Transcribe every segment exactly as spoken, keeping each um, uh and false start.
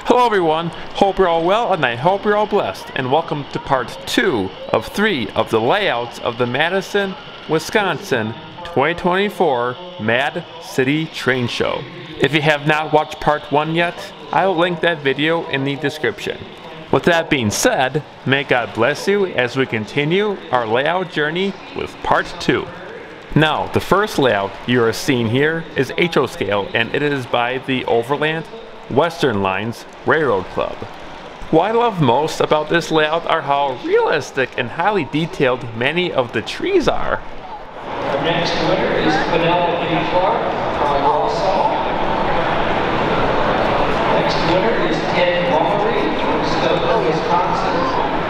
Hello everyone, hope you're all well and I hope you're all blessed, and welcome to part two of three of the layouts of the Madison, Wisconsin twenty twenty-four Mad City Train Show. If you have not watched part one yet, I will link that video in the description. With that being said, may God bless you as we continue our layout journey with part two. Now, the first layout you are seeing here is H O scale, and it is by the Overland Western Lines Railroad Club. What I love most about this layout are how realistic and highly detailed many of the trees are. Our next winner is Penelope Clark from Wausau. Next winner is Ted Mullery from Stoughton, Wisconsin.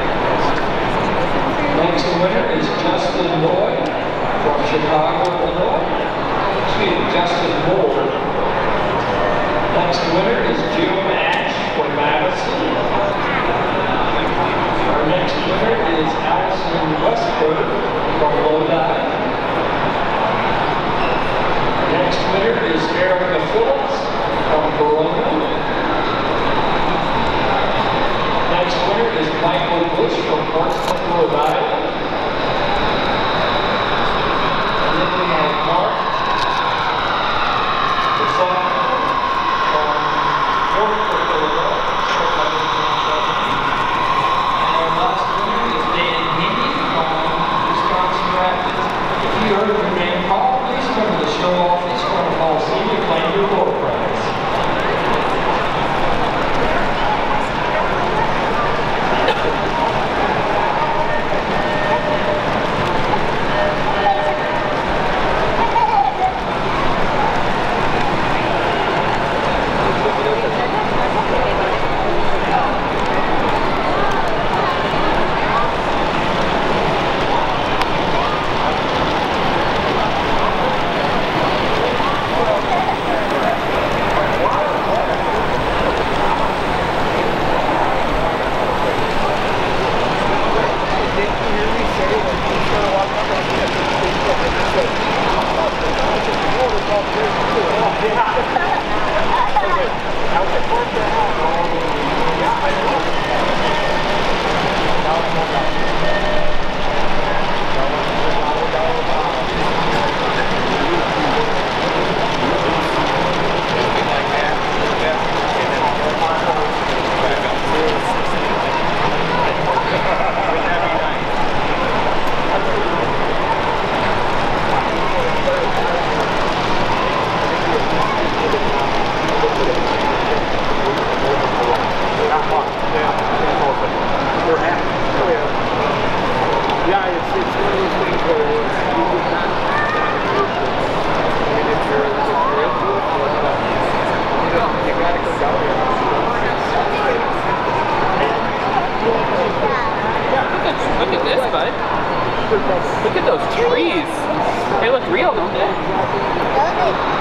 Next winner is Justin Boyd from Chicago, Illinois. Excuse me, Justin Moore. Next winner is Jim Ash from Madison. Our next winner is Allison Westbrook from Lodi. Next winner is Erica Phillips from Verona. Next winner is Michael Bush from Portsmouth, Rhode Island. And then we have Mark Bassett from Norfolk, Illinois. And our last winner is Dan Haney from Wisconsin Rapids. If you heard your name called, please come to the show office from the Coliseum and claim your door prize. Look at those trees. They look real, don't they?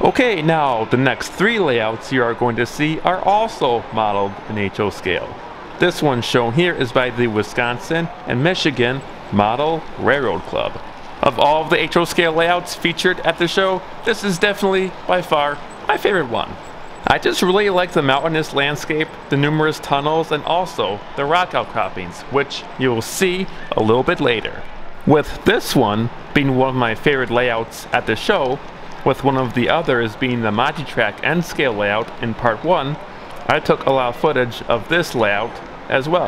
Okay, now the next three layouts you are going to see are also modeled in H O scale. This one shown here is by the Wisconsin and Michigan Model Railroad Club. Of all of the H O scale layouts featured at the show, this is definitely, by far, my favorite one. I just really like the mountainous landscape, the numerous tunnels, and also the rock outcroppings, which you will see a little bit later. With this one being one of my favorite layouts at the show, with one of the others being the Majitrack N-scale layout in part one, I took a lot of footage of this layout as well.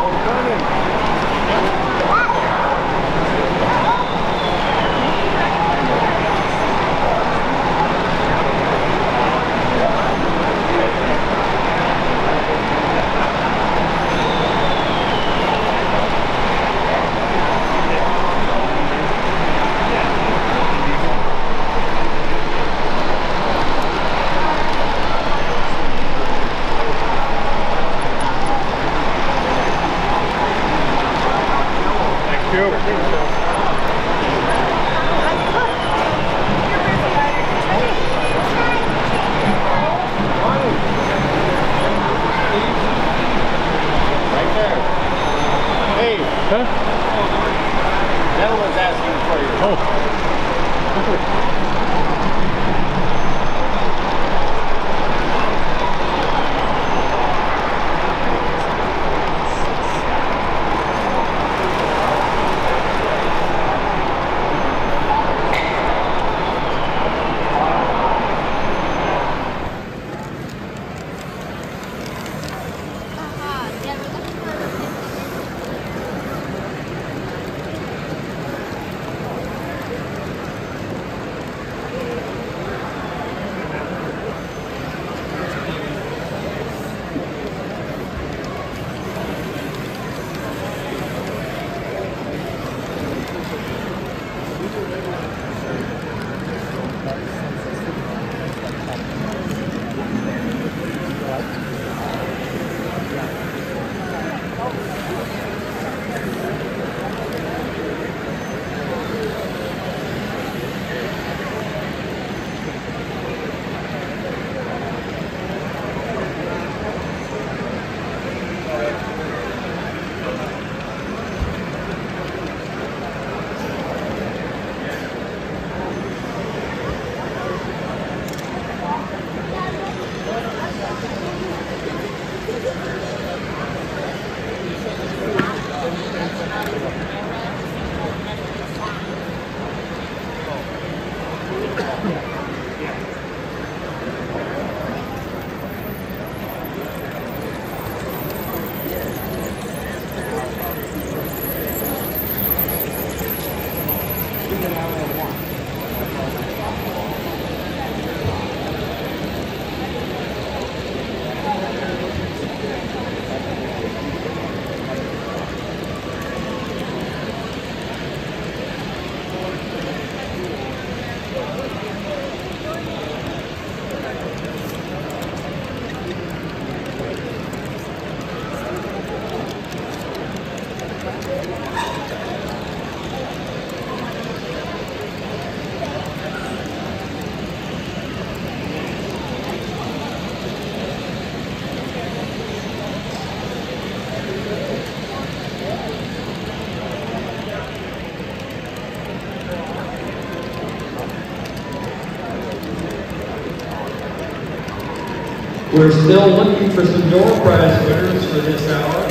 We're still looking for some door prize winners for this hour.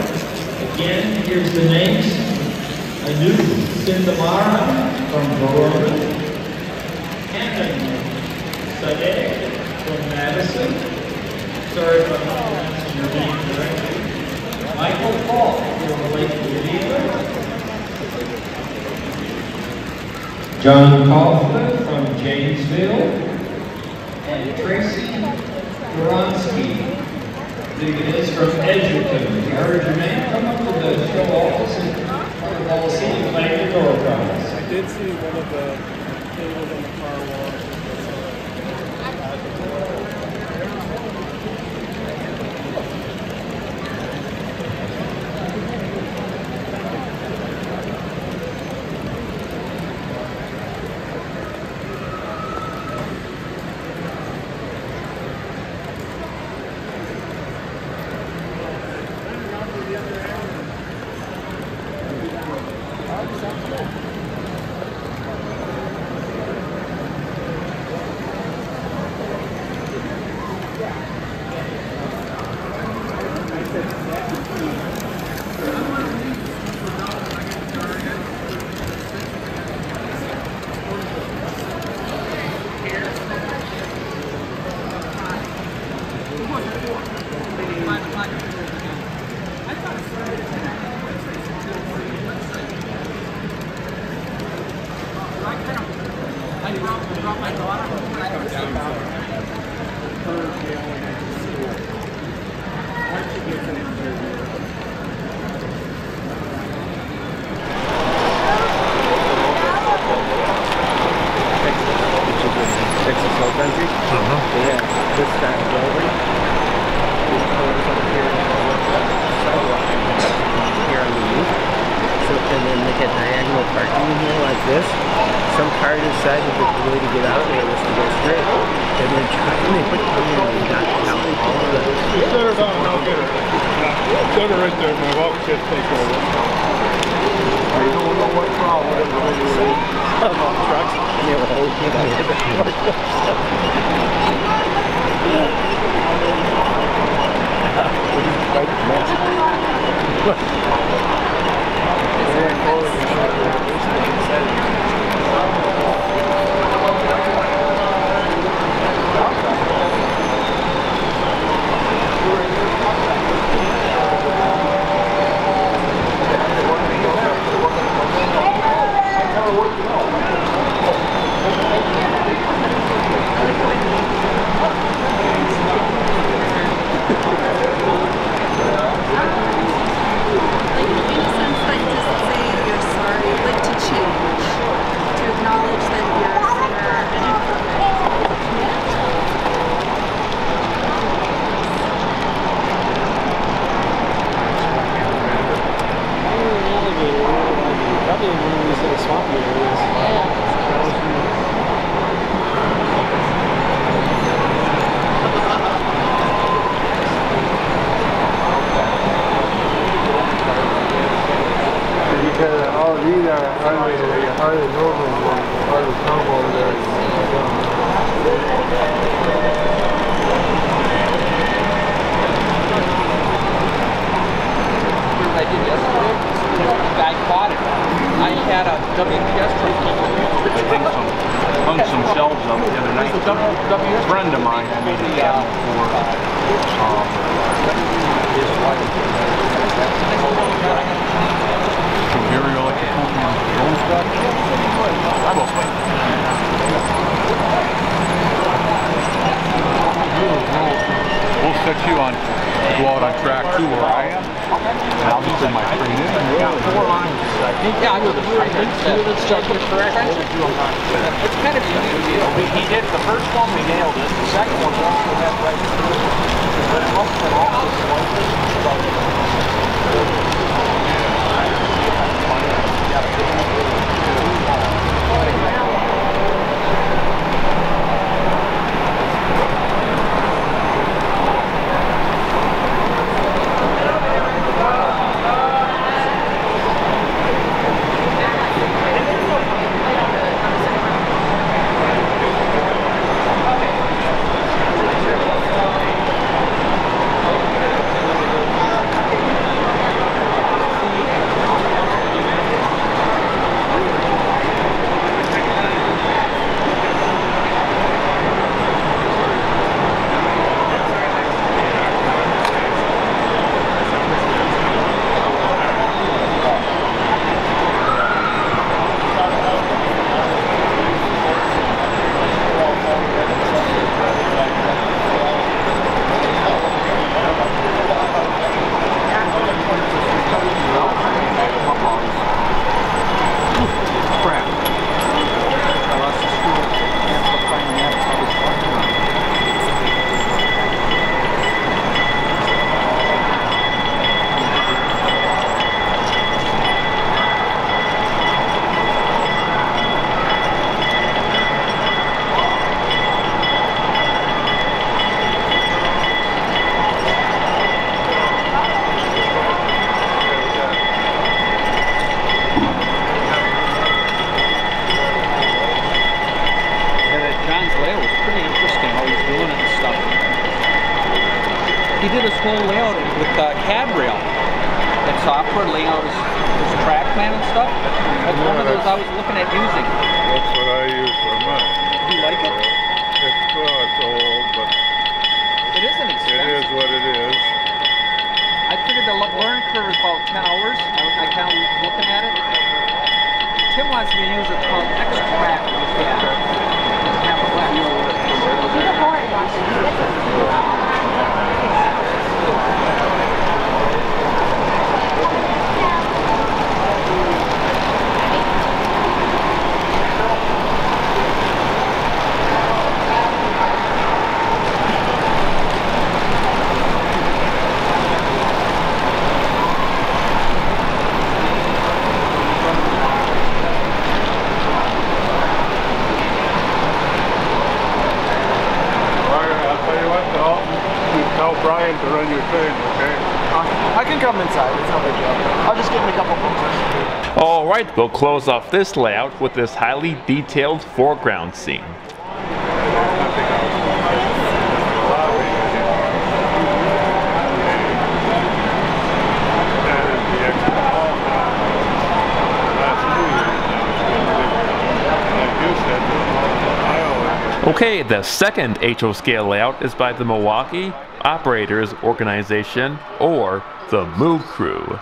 Again, here's the names. Anu Sindamara from Verona. Anthony Sadek from Madison. Sorry if I'm not pronouncing your name correctly. Michael Paul from Lake Geneva. John Kaufman from Janesville. And Tracy Goronsky, I believe it is, from Edgerton. We heard your name. Come up to the show office and we'll see you claim your door prize. I did see one of the tables on the car wash. Texas Hill Country. Uh-huh. They have this kind of building. These colors up here, sidewalk here on the roof. So, and then they get diagonal parking in here like this. Some car decided that the way to get out there was to go straight. And then trying to put you know, you got out all of the... Set her down, I'll get her. Set her right there, my walk kid take over. I don't know what problem it is. trucks, and they were holding Tim wants me to use a called Extract. Yeah. Brian to run your thing, okay? I can come inside, it's no big deal. I'll just give him a couple photos. Alright, we'll close off this layout with this highly detailed foreground scene. Okay, the second H O scale layout is by the Milwaukee Operators Organization, or the Moo Crew.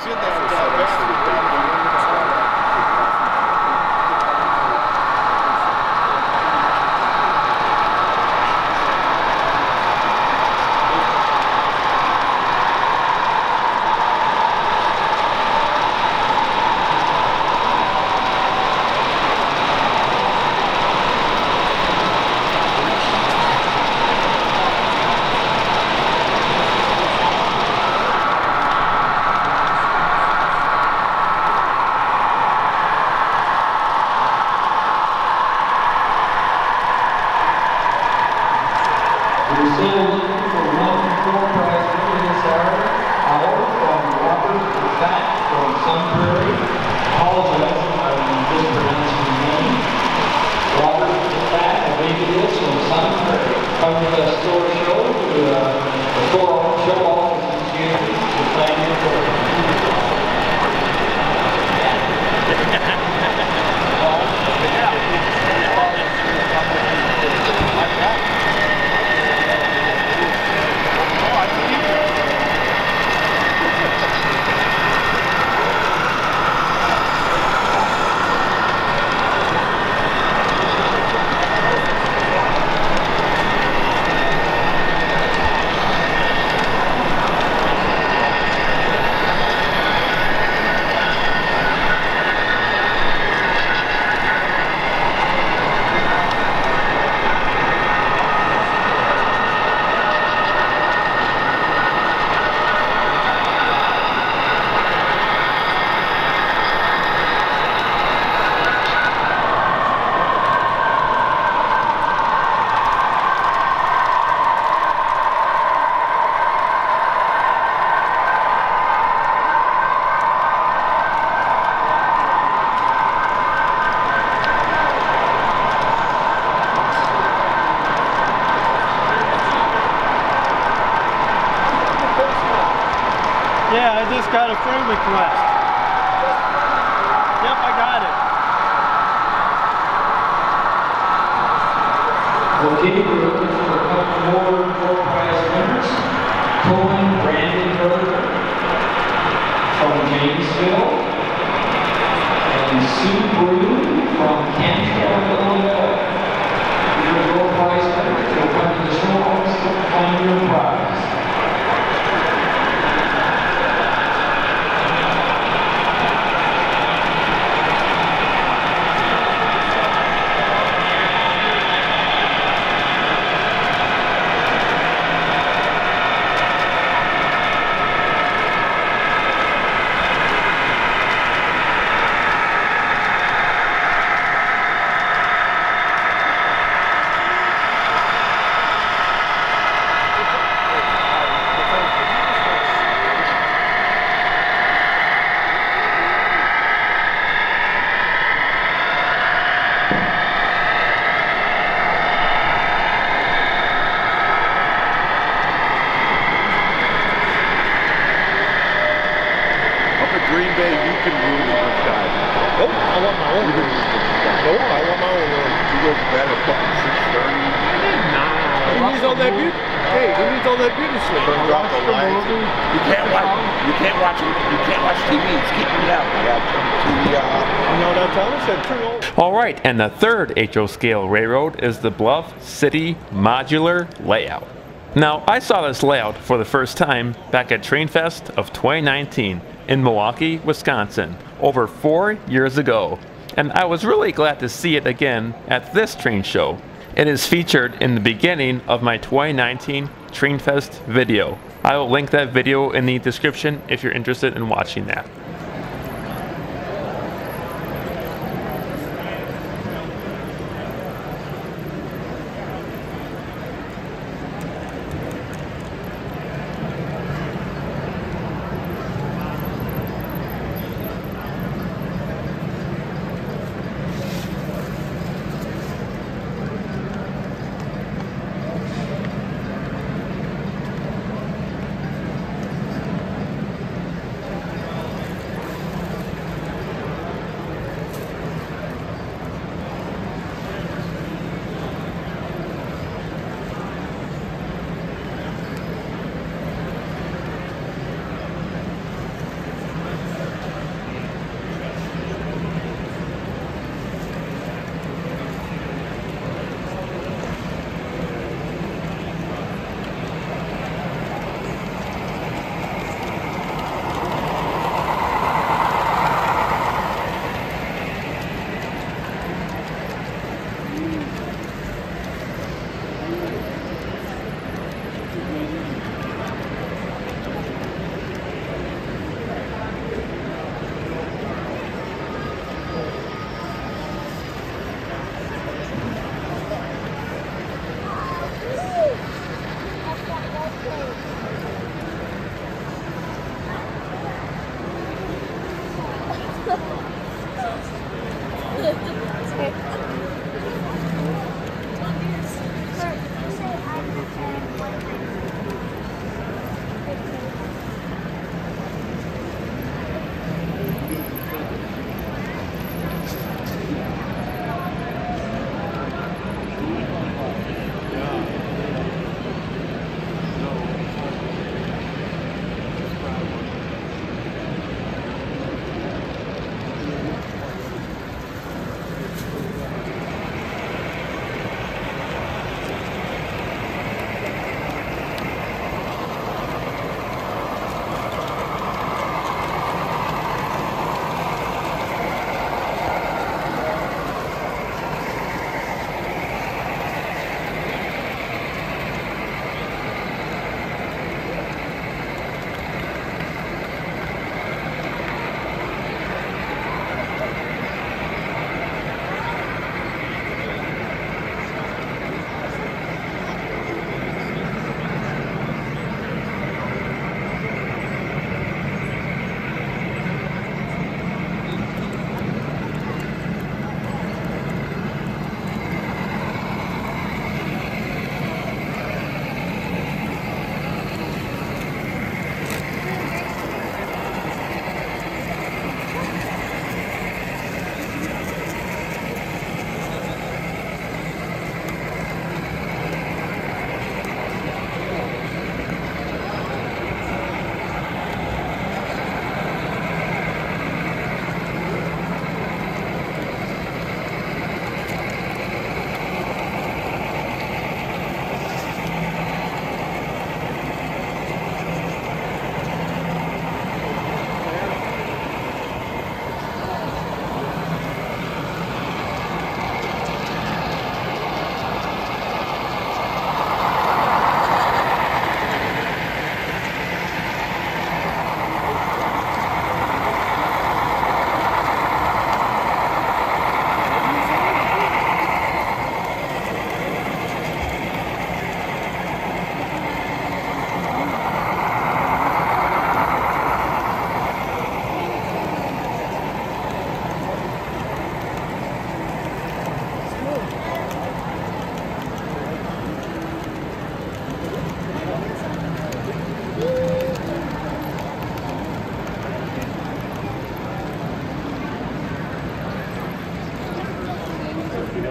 We're still looking for one door prize winner in this area. Howard from Robert Fat from Sun Prairie. Apologize if I'm mispronouncing your name. Robert Fat, I think it is, from Sun Prairie. Come to the store show, to uh, the store show off of the community to thank you for Yeah, I just got a friend request. Yep, I got it. Okay, we're looking for a couple more door prize winners. Cohen Brandon Berger from Janesville. And Sue Brew from Canterbury, Illinois. These are door prize winners. You'll come to the show office to find your prize. Green Bay, you can rule this guy. Nope, I want my own. Nope, I want my own one. He goes to bed at fucking six thirty. Nah. He needs all that beauty. Hey, he needs all that beauty sleep. Turns off the lights. You can't watch. You can't watch. You can't watch T V. It's keeping you out. I got T V off. You know what I'm telling you? Said turn on. All right, and the third H O scale railroad is the Bluff City Modular Layout. Now, I saw this layout for the first time back at Train Fest of twenty nineteen in Milwaukee, Wisconsin, over four years ago, and I was really glad to see it again at this train show. It is featured in the beginning of my twenty nineteen Train Fest video. I will link that video in the description if you're interested in watching that.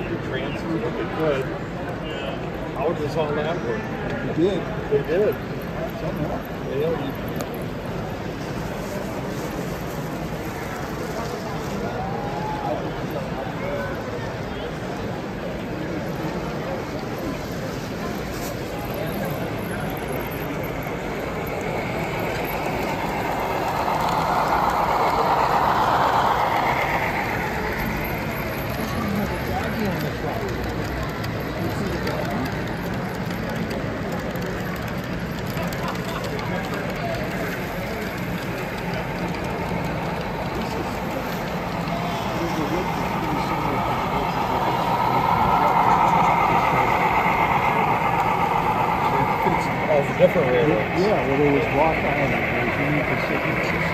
the transfer, but they could. How does all that work? They did. They did. Somehow. Well, you different railroads. Yeah, well, there was Walk Island, there was Union Pacific.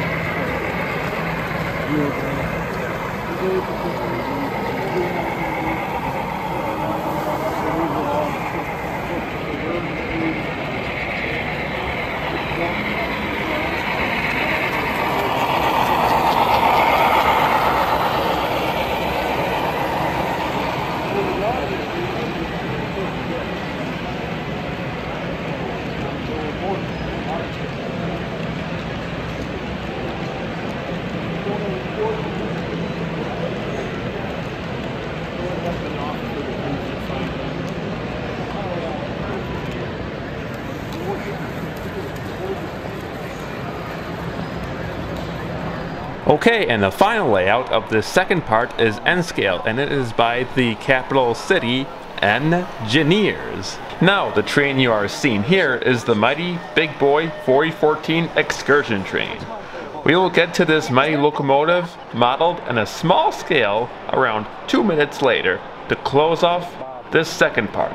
Okay, and the final layout of the second part is N-Scale, and it is by the capital city, Engineers. Now, the train you are seeing here is the mighty Big Boy forty fourteen excursion train. We will get to this mighty locomotive modeled in a small scale around two minutes later to close off this second part.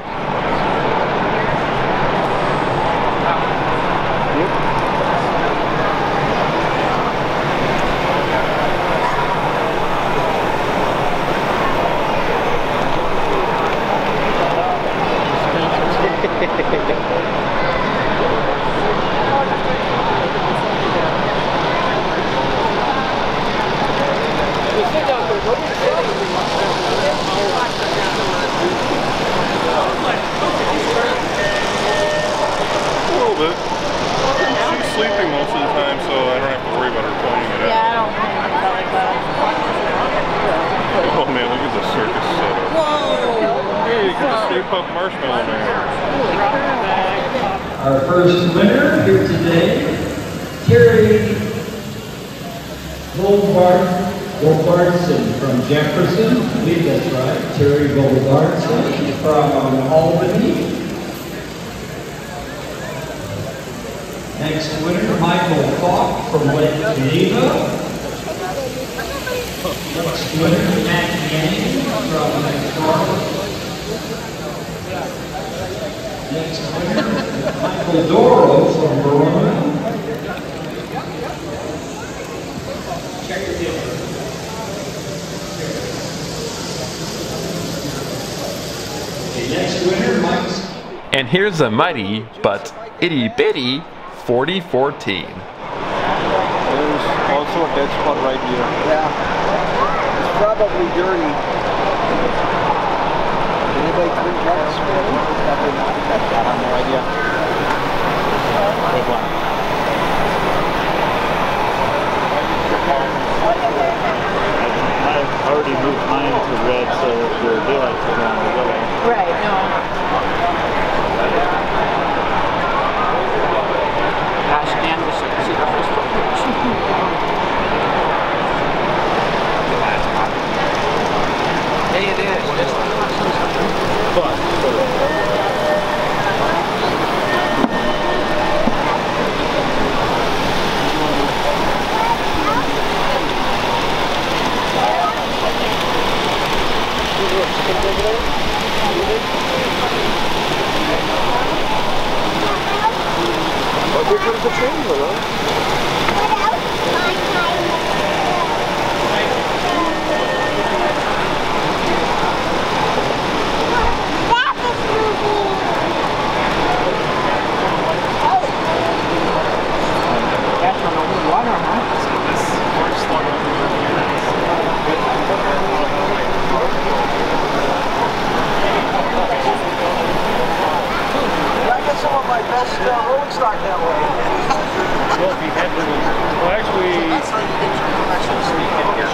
Our first winner here today, Terry Goldbart, Goldbardson from Jefferson. I believe that's right. Terry Goldbardson from Albany. Next winner, Michael Falk from Lake Geneva. Next winner, Matt Yang from Florida. Next winner, Michael Doro from Verona. Check your deal. Okay, next winner, Mike. And here's a mighty but itty bitty forty fourteen. There's also a dead spot right here. Yeah. It's probably dirty. Anybody drink that? Probably not. I have no idea. Big one. I've already moved mine to red so that the daylights are going to go. Right, no. Gosh, Dan, we should see the first Hey, it is. Well, here comes the train, huh? my best uh, rolling stock that way. Well, if you had to, well, actually, That's how you get your professional speed.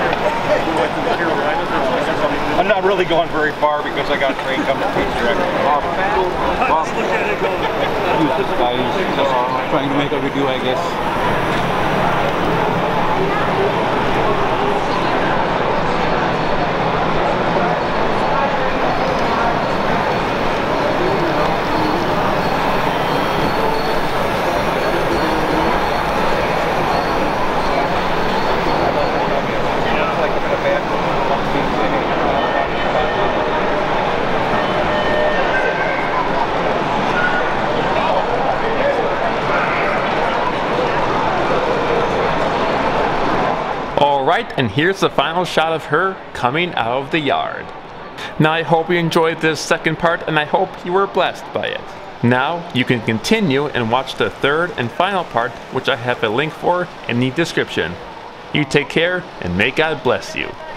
I'm not really going very far because I got a train coming to me directly. Bob, Bob, use this guy. He's just trying to make a review, I guess. Alright, and here's the final shot of her coming out of the yard. Now I hope you enjoyed this second part and I hope you were blessed by it. Now you can continue and watch the third and final part, which I have a link for in the description. You take care and may God bless you.